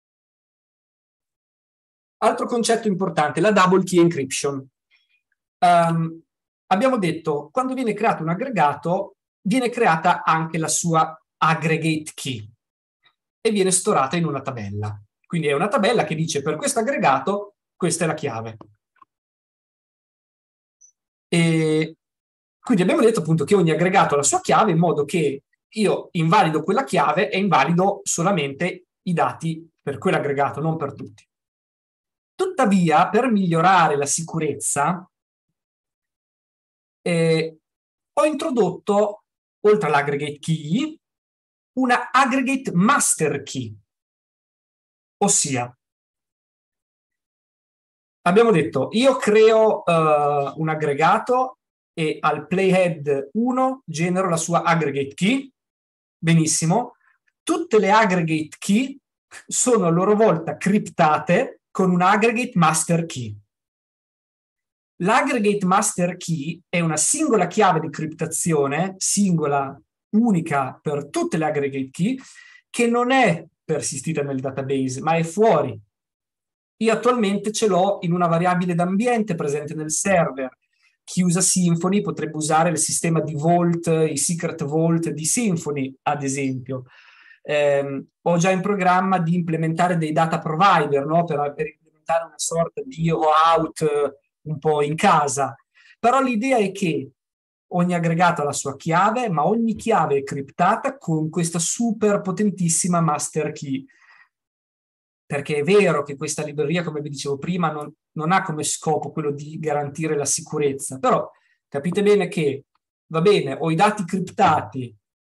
Altro concetto importante, la double key encryption. Abbiamo detto, quando viene creato un aggregato, viene creata anche la sua aggregate key e viene storata in una tabella. Quindi è una tabella che dice per questo aggregato questa è la chiave. E quindi abbiamo detto appunto che ogni aggregato ha la sua chiave in modo che io invalido quella chiave e invalido solamente i dati per quell'aggregato, non per tutti. Tuttavia, per migliorare la sicurezza, ho introdotto, oltre all'aggregate key, una aggregate master key. Ossia, abbiamo detto, io creo un aggregato e al playhead 1 genero la sua aggregate key. Benissimo. Tutte le aggregate key sono a loro volta criptate con un aggregate master key. L'aggregate master key è una singola chiave di criptazione, singola, unica per tutte le aggregate key, che non è persistita nel database, ma è fuori. Io attualmente ce l'ho in una variabile d'ambiente presente nel server. Chi usa Symfony potrebbe usare il sistema di vault, i secret vault di Symfony, ad esempio. Ho già in programma di implementare dei data provider, no? per implementare una sorta di OAuth un po' in casa. Però l'idea è che ogni aggregato ha la sua chiave, ma ogni chiave è criptata con questa super potentissima master key. Perché è vero che questa libreria, come vi dicevo prima, non ha come scopo quello di garantire la sicurezza, però capite bene che, va bene, ho i dati criptati,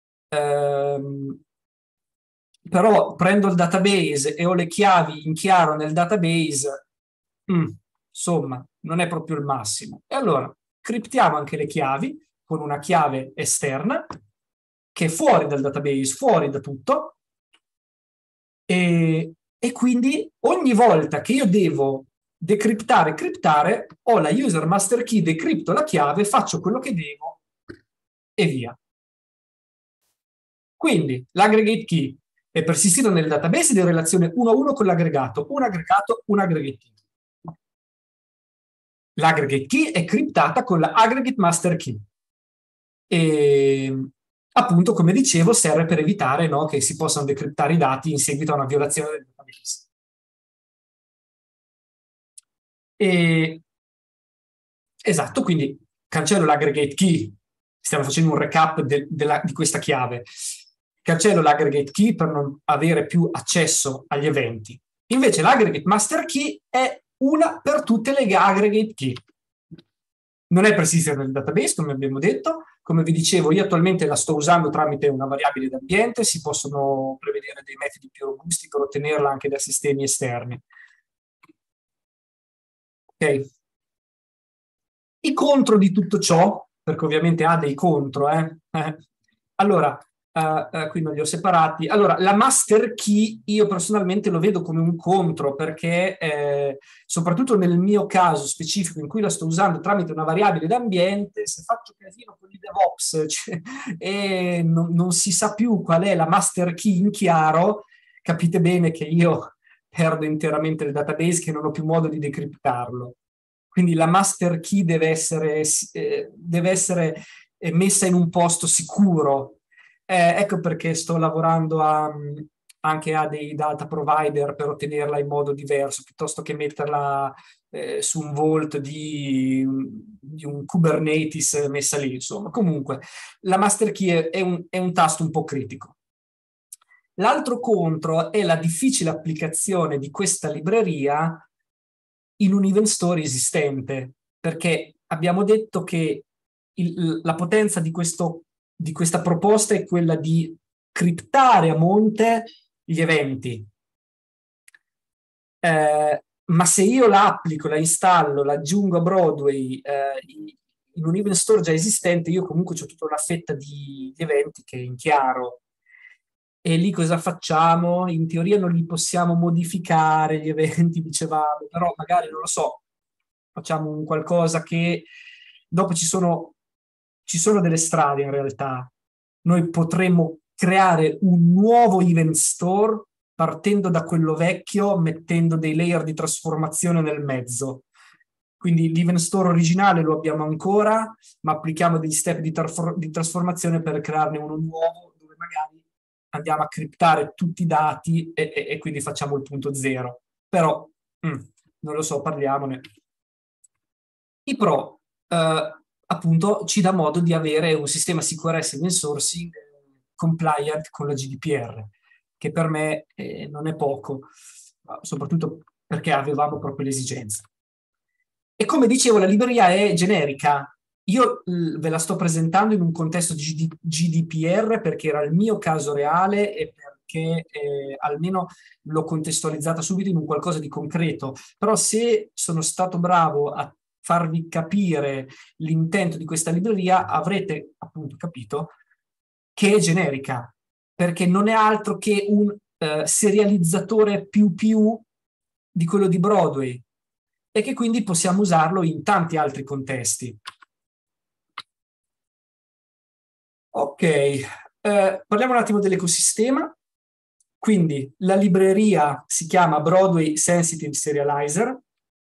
però prendo il database e ho le chiavi in chiaro nel database, insomma, non è proprio il massimo. E allora, criptiamo anche le chiavi con una chiave esterna, che è fuori dal database, fuori da tutto, e quindi ogni volta che io devo decriptare e criptare, ho la user master key, decripto la chiave, faccio quello che devo e via. Quindi l'aggregate key è persistita nel database di relazione 1 a 1 con l'aggregato, un aggregate key. L'aggregate key è criptata con la aggregate master key. E appunto, come dicevo, serve per evitare, no, che si possano decriptare i dati in seguito a una violazione del database. Esatto, quindi cancello l'aggregate key, stiamo facendo un recap di questa chiave, cancello l'aggregate key per non avere più accesso agli eventi. Invece l'aggregate master key è una per tutte le aggregate key. Non è persistente nel database, come abbiamo detto. Come vi dicevo, io attualmente la sto usando tramite una variabile d'ambiente, si possono prevedere dei metodi più robusti per ottenerla anche da sistemi esterni. Ok. I contro di tutto ciò, perché ovviamente ha dei contro, allora, qui non li ho separati. Allora, la master key io personalmente lo vedo come un contro, perché soprattutto nel mio caso specifico in cui la sto usando tramite una variabile d'ambiente, se faccio casino con i DevOps e non si sa più qual è la master key in chiaro, capite bene che io perdo interamente il database, che non ho più modo di decriptarlo. Quindi la master key deve essere messa in un posto sicuro. Ecco perché sto lavorando a anche a dei data provider per ottenerla in modo diverso, piuttosto che metterla su un Vault di un Kubernetes messa lì, insomma. Comunque, la master key è un tasto un po' critico. L'altro contro è la difficile applicazione di questa libreria in un event store esistente, perché abbiamo detto che la potenza di questa proposta è quella di criptare a monte gli eventi. Ma se io la applico, la installo, la aggiungo a Broadway in un event store già esistente, io comunque ho tutta una fetta di eventi che è in chiaro. E lì cosa facciamo? In teoria non li possiamo modificare gli eventi, dicevamo, però magari, non lo so, facciamo un qualcosa che dopo ci sono delle strade in realtà. Noi potremmo creare un nuovo event store partendo da quello vecchio, mettendo dei layer di trasformazione nel mezzo. Quindi l'event store originale lo abbiamo ancora, ma applichiamo degli step di trasformazione per crearne uno nuovo, dove magari andiamo a criptare tutti i dati e quindi facciamo il punto zero. Però, non lo so, parliamone. I pro, appunto, ci dà modo di avere un sistema sicurezza event sourcing compliant con la GDPR, che per me non è poco, soprattutto perché avevamo proprio l'esigenza. E come dicevo, la libreria è generica. Io ve la sto presentando in un contesto di GDPR perché era il mio caso reale e perché almeno l'ho contestualizzata subito in un qualcosa di concreto. Però se sono stato bravo a farvi capire l'intento di questa libreria, avrete appunto capito che è generica, perché non è altro che un serializzatore più di quello di Broadway e che quindi possiamo usarlo in tanti altri contesti. Ok, parliamo un attimo dell'ecosistema. Quindi la libreria si chiama Broadway Sensitive Serializer,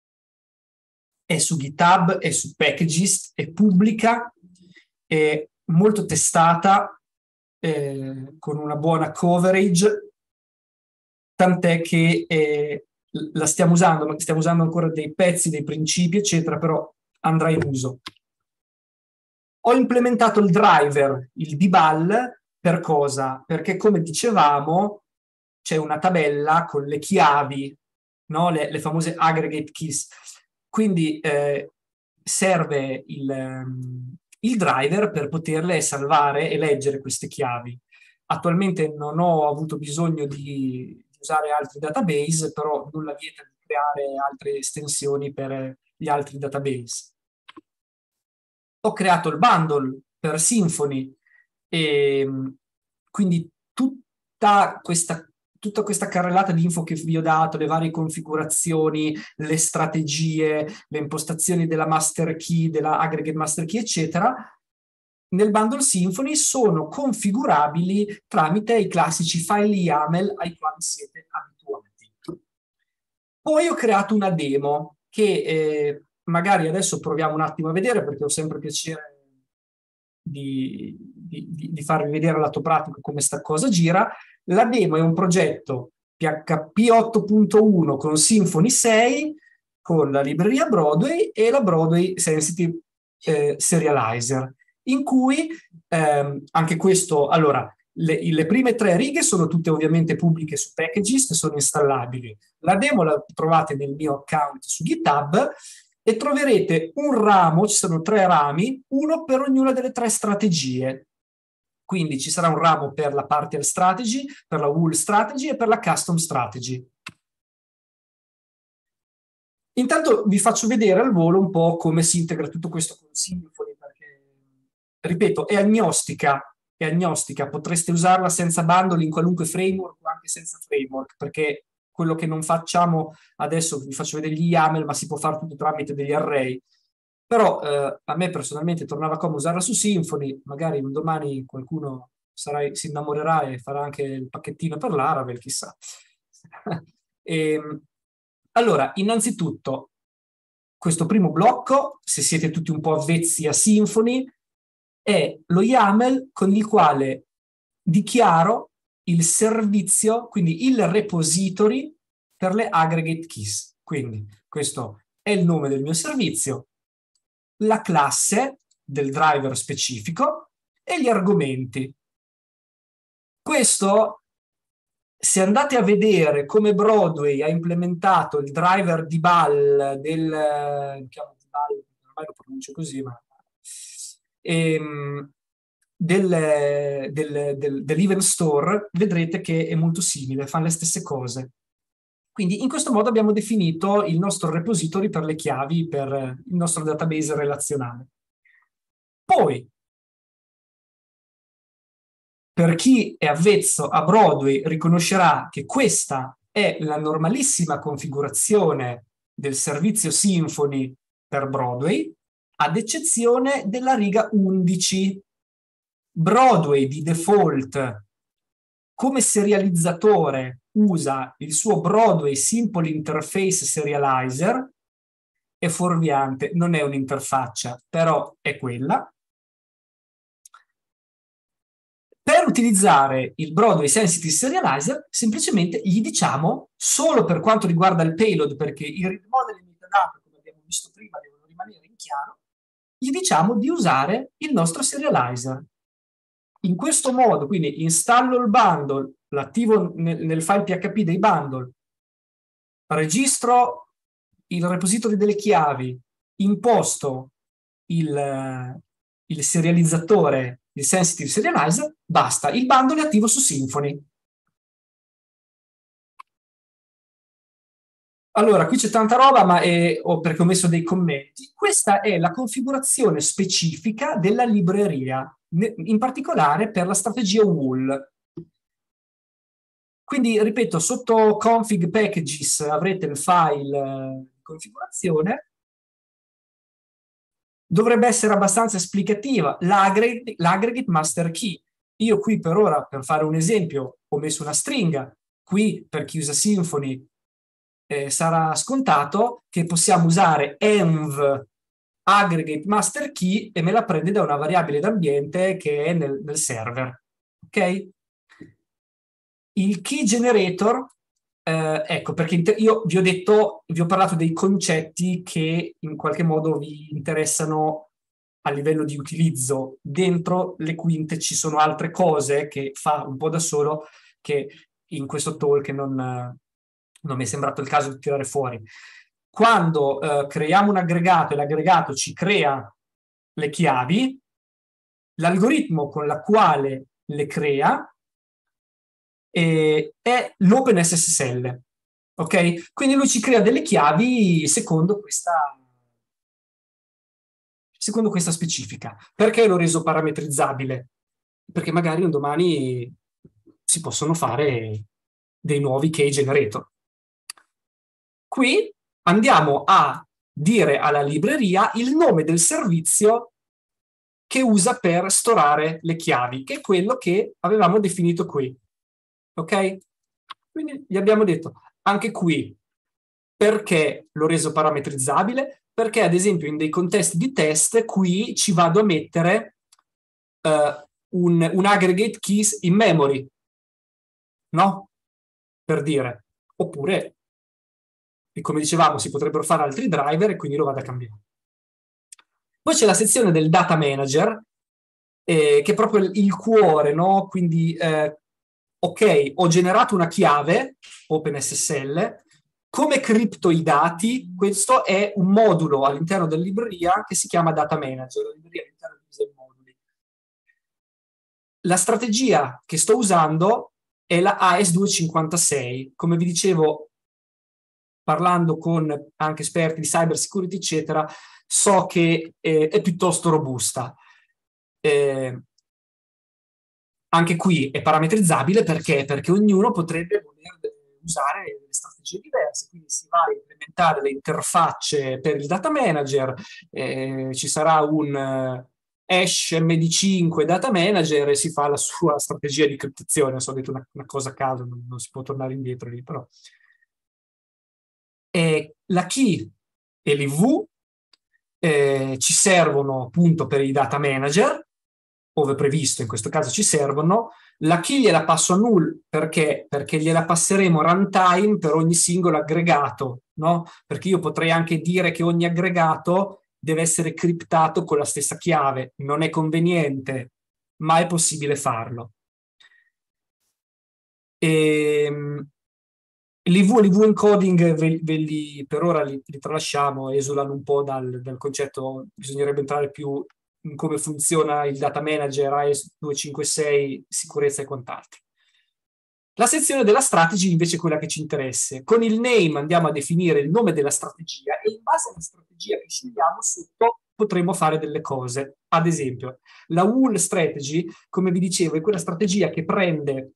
è su GitHub, è su Packagist, è pubblica, è molto testata, con una buona coverage, tant'è che la stiamo usando, ma stiamo usando ancora dei pezzi, dei principi, eccetera, però andrà in uso. Ho implementato il driver, il deball, per cosa? Perché come dicevamo c'è una tabella con le chiavi, no? Le famose aggregate keys. Quindi serve il driver per poterle salvare e leggere queste chiavi. Attualmente non ho avuto bisogno di usare altri database, però nulla vieta di creare altre estensioni per gli altri database. Ho creato il bundle per Symfony e quindi tutta questa carrellata di info che vi ho dato, le varie configurazioni, le strategie, le impostazioni della master key, della aggregate master key, eccetera, nel bundle Symfony sono configurabili tramite i classici file YAML ai quali siete abituati. Poi ho creato una demo che magari adesso proviamo un attimo a vedere perché ho sempre piacere di farvi vedere lato pratico come sta cosa gira. La demo è un progetto PHP 8.1 con Symfony 6, con la libreria Broadway e la Broadway Sensitive Serializer, in cui anche questo, allora, le prime 3 righe sono tutte ovviamente pubbliche su Packagist, sono installabili. La demo la trovate nel mio account su GitHub e troverete un ramo, ci sono 3 rami, uno per ognuna delle 3 strategie. Quindi ci sarà un ramo per la partial strategy, per la whole strategy e per la custom strategy. Intanto vi faccio vedere al volo un po' come si integra tutto questo con Symfony, perché, ripeto, è agnostica, potreste usarla senza bundle in qualunque framework o anche senza framework, perché quello che non facciamo adesso, vi faccio vedere gli YAML, ma si può fare tutto tramite degli array. Però a me personalmente tornava comodo usarla su Symfony, magari un domani qualcuno si innamorerà e farà anche il pacchettino per Laravel, chissà. Allora, innanzitutto, questo primo blocco, se siete tutti un po' avvezzi a Symfony, è lo YAML con il quale dichiaro il servizio, quindi il repository per le aggregate keys. Quindi questo è il nome del mio servizio, la classe del driver specifico e gli argomenti. Questo, se andate a vedere come Broadway ha implementato il driver di BAL ormai lo pronuncio così, ma dell'Event Store, vedrete che è molto simile, fanno le stesse cose. Quindi in questo modo abbiamo definito il nostro repository per le chiavi, per il nostro database relazionale. Poi, per chi è avvezzo a Broadway, riconoscerà che questa è la normalissima configurazione del servizio Symfony per Broadway, ad eccezione della riga 11. Broadway di default come serializzatore usa il suo Broadway Simple Interface Serializer, è fuorviante, non è un'interfaccia, però è quella. Per utilizzare il Broadway Sensitive Serializer, semplicemente gli diciamo, solo per quanto riguarda il payload, perché i read model e i metadata, come abbiamo visto prima, devono rimanere in chiaro, gli diciamo di usare il nostro serializer. In questo modo, quindi installo il bundle, l'attivo nel file PHP dei bundle, registro il repository delle chiavi, imposto il serializzatore, il sensitive serializer, basta, il bundle è attivo su Symfony. Allora, qui c'è tanta roba, ma perché ho messo dei commenti. Questa è la configurazione specifica della libreria, in particolare per la strategia WUL. Quindi, ripeto, sotto config packages avrete il file di configurazione. Dovrebbe essere abbastanza esplicativa. L'aggregate master key. Io qui per ora, per fare un esempio, ho messo una stringa. Qui, per chi usa Symfony, sarà scontato che possiamo usare env aggregate master key e me la prende da una variabile d'ambiente che è nel server. Ok? Il key generator, ecco, perché io vi ho detto, vi ho parlato dei concetti che in qualche modo vi interessano a livello di utilizzo. Dentro le quinte ci sono altre cose che fa un po' da solo, che in questo talk non mi è sembrato il caso di tirare fuori. Quando creiamo un aggregato e l'aggregato ci crea le chiavi, l'algoritmo con la quale le crea è l'OpenSSL. Ok? Quindi lui ci crea delle chiavi secondo questa specifica. Perché l'ho reso parametrizzabile? Perché magari un domani si possono fare dei nuovi key generator. Qui andiamo a dire alla libreria il nome del servizio che usa per storare le chiavi, che è quello che avevamo definito qui. Ok? Quindi gli abbiamo detto, anche qui, perché l'ho reso parametrizzabile? Perché, ad esempio, in dei contesti di test, qui ci vado a mettere un aggregate keys in memory, no? Per dire. Oppure, come dicevamo, si potrebbero fare altri driver e quindi lo vado a cambiare. Poi c'è la sezione del data manager, che è proprio il cuore, no? Quindi, ok, ho generato una chiave, OpenSSL, come cripto i dati, questo è un modulo all'interno della libreria che si chiama Data Manager, la libreria all'interno di moduli. La strategia che sto usando è la AS256. Come vi dicevo, parlando con anche esperti di cyber security, eccetera, so che è piuttosto robusta. Anche qui è parametrizzabile perché ognuno potrebbe voler usare delle strategie diverse, quindi si va a implementare le interfacce per il data manager, ci sarà un hash MD5 data manager e si fa la sua strategia di criptazione. So, ho detto una cosa a caso, non si può tornare indietro lì, però. La key e l'IV ci servono appunto per i data manager, ove previsto, in questo caso ci servono, la key gliela passo a null, perché gliela passeremo runtime per ogni singolo aggregato, no? Perché io potrei anche dire che ogni aggregato deve essere criptato con la stessa chiave, non è conveniente, ma è possibile farlo. L'IV encoding per ora li tralasciamo, esulano un po' dal concetto, bisognerebbe entrare più in come funziona il data manager, AES 256, sicurezza e quant'altro. La sezione della strategy invece è quella che ci interessa. Con il name andiamo a definire il nome della strategia e in base alla strategia che scegliamo sotto potremo fare delle cose. Ad esempio, la WUL strategy, come vi dicevo, è quella strategia che prende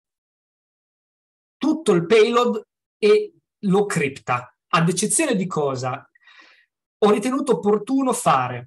tutto il payload e lo cripta. Ad eccezione di cosa? Ho ritenuto opportuno fare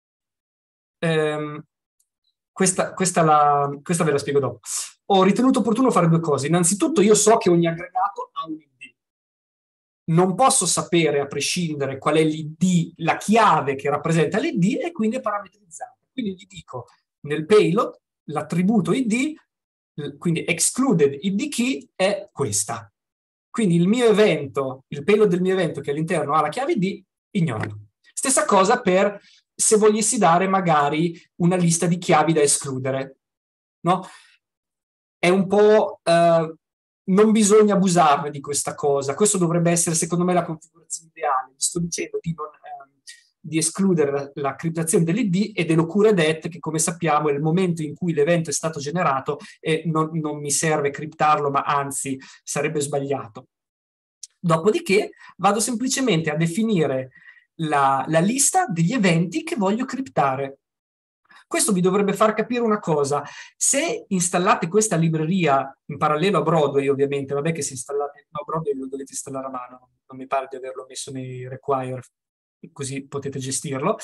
questa ve la spiego dopo. Ho ritenuto opportuno fare due cose. Innanzitutto io so che ogni aggregato ha un ID. Non posso sapere a prescindere qual è l'ID, la chiave che rappresenta l'ID e quindi è parametrizzato. Quindi gli dico nel payload l'attributo ID, quindi excluded ID key è questa. Quindi il mio evento, il payload del mio evento che all'interno ha la chiave ID, ignoro. Stessa cosa per se volessi dare magari una lista di chiavi da escludere, no? È un po'... non bisogna abusarne di questa cosa. Questo dovrebbe essere, secondo me, la configurazione ideale. Vi sto dicendo di escludere la criptazione dell'ID e dell'occurred, che come sappiamo è il momento in cui l'evento è stato generato e non mi serve criptarlo, ma anzi sarebbe sbagliato. Dopodiché vado semplicemente a definire la lista degli eventi che voglio criptare. Questo vi dovrebbe far capire una cosa: se installate questa libreria in parallelo a Broadway, ovviamente, vabbè che se installate Broadway lo dovete installare a mano, non mi pare di averlo messo nei require, così potete gestirlo.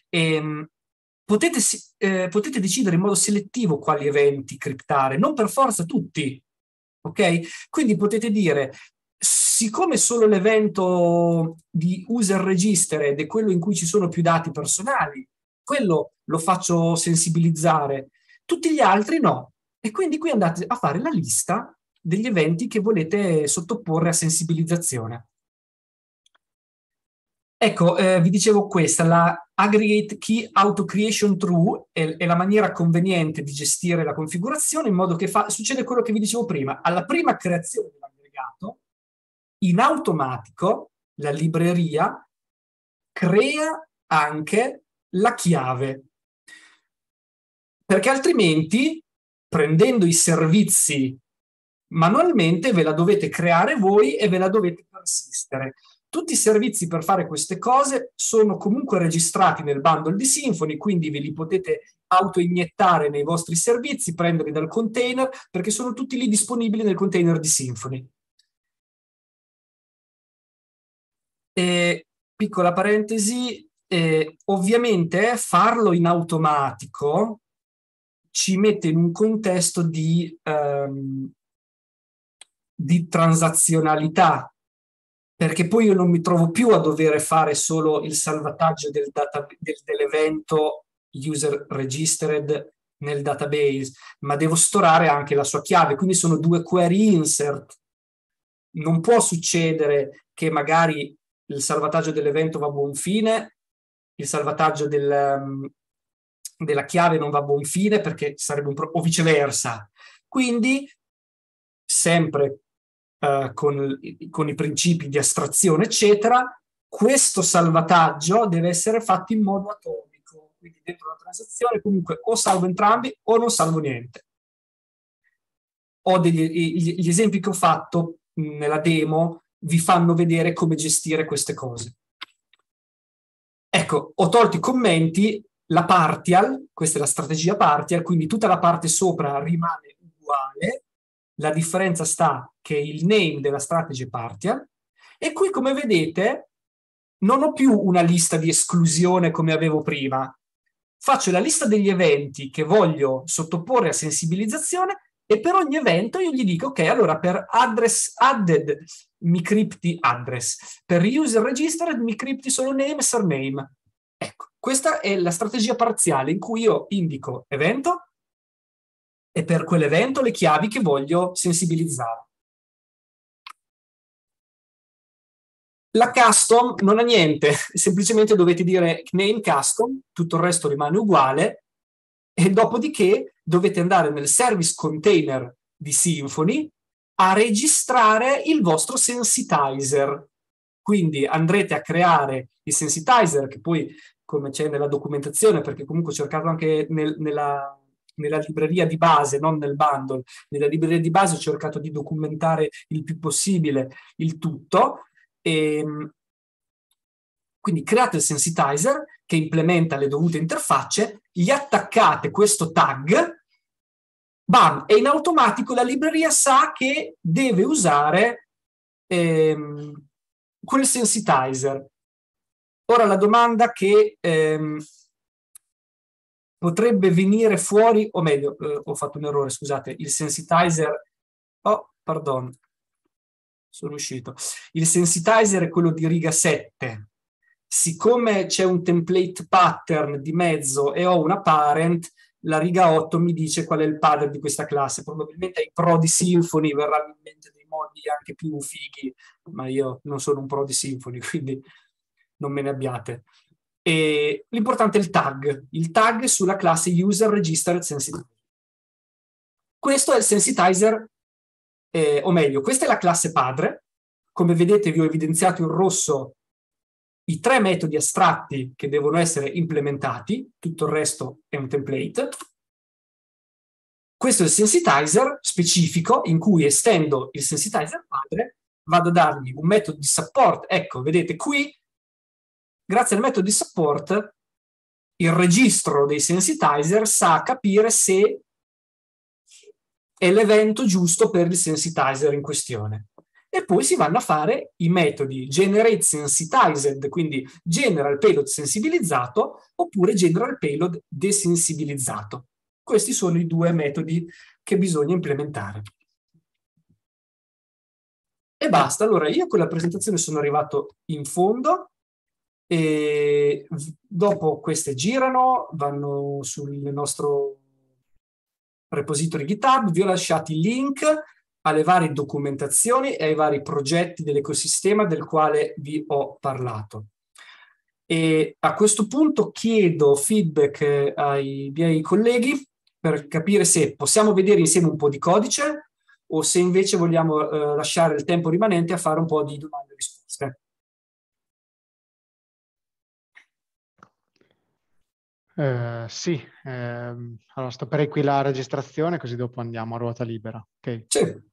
Potete decidere in modo selettivo quali eventi criptare, non per forza tutti, ok? Quindi potete dire, siccome solo l'evento di user registered è quello in cui ci sono più dati personali, quello lo faccio sensibilizzare, tutti gli altri no. E quindi qui andate a fare la lista degli eventi che volete sottoporre a sensibilizzazione. Ecco, vi dicevo questa, la aggregate key auto creation true è la maniera conveniente di gestire la configurazione in modo che succede quello che vi dicevo prima. Alla prima creazione dell'aggregato, in automatico la libreria crea anche la chiave, perché altrimenti, prendendo i servizi manualmente, ve la dovete creare voi e ve la dovete persistere. Tutti i servizi per fare queste cose sono comunque registrati nel bundle di Symfony, quindi ve li potete autoiniettare nei vostri servizi, prenderli dal container, perché sono tutti lì disponibili nel container di Symfony. Piccola parentesi, ovviamente farlo in automatico ci mette in un contesto di transazionalità, perché poi io non mi trovo più a dover fare solo il salvataggio dell'evento user registered nel database, ma devo storare anche la sua chiave, quindi sono due query insert. Non può succedere che magari il salvataggio dell'evento va a buon fine, il salvataggio della chiave non va a buon fine, perché sarebbe o viceversa. Quindi, sempre con i principi di astrazione, eccetera, questo salvataggio deve essere fatto in modo atomico. Quindi dentro una transazione comunque o salvo entrambi o non salvo niente. Gli esempi che ho fatto nella demo vi fanno vedere come gestire queste cose. Ecco, ho tolto i commenti, la partial, questa è la strategia partial, quindi tutta la parte sopra rimane uguale, la differenza sta che il name della strategy partial, e qui come vedete non ho più una lista di esclusione come avevo prima, faccio la lista degli eventi che voglio sottoporre a sensibilizzazione e per ogni evento io gli dico, ok, allora per address added mi cripti address, per user registered mi cripti solo name e surname. Ecco, questa è la strategia parziale in cui io indico evento e per quell'evento le chiavi che voglio sensibilizzare. La custom non ha niente, semplicemente dovete dire name custom, tutto il resto rimane uguale, e dopodiché dovete andare nel service container di Symfony a registrare il vostro sensitizer. Quindi andrete a creare il sensitizer, che poi, come c'è nella documentazione, perché comunque ho cercato anche nella libreria di base, non nel bundle, nella libreria di base ho cercato di documentare il più possibile il tutto. E, quindi create il sensitizer che implementa le dovute interfacce, gli attaccate questo tag, bam, e in automatico la libreria sa che deve usare quel sensitizer. Ora la domanda che potrebbe venire fuori, o meglio, ho fatto un errore, scusate, il sensitizer, oh, pardon, sono uscito. Il sensitizer è quello di riga 7. Siccome c'è un template pattern di mezzo e ho una parent, la riga 8 mi dice qual è il pattern di questa classe. Probabilmente ai pro di Symfony verranno in mente dei modi anche più fighi, ma io non sono un pro di Symfony, quindi non me ne abbiate. E l'importante è il tag sulla classe user registered sensitizer. Questo è il sensitizer, o meglio, questa è la classe padre. Come vedete vi ho evidenziato in rosso i 3 metodi astratti che devono essere implementati, tutto il resto è un template. Questo è il sensitizer specifico in cui estendo il sensitizer padre, vado a dargli un metodo di support. Ecco, vedete qui, grazie al metodo di support, il registro dei sensitizer sa capire se è l'evento giusto per il sensitizer in questione. E poi si vanno a fare i metodi generate sensitized, quindi genera il payload sensibilizzato, oppure genera il payload desensibilizzato. Questi sono i 2 metodi che bisogna implementare. E basta. Allora, io con la presentazione sono arrivato in fondo e dopo queste girano, vanno sul nostro repository GitHub, vi ho lasciato i link alle varie documentazioni e ai vari progetti dell'ecosistema del quale vi ho parlato. E a questo punto chiedo feedback ai miei colleghi per capire se possiamo vedere insieme un po' di codice o se invece vogliamo lasciare il tempo rimanente a fare un po' di domande e risposte. Sì, allora stopperei qui la registrazione così dopo andiamo a ruota libera. Okay. Sì.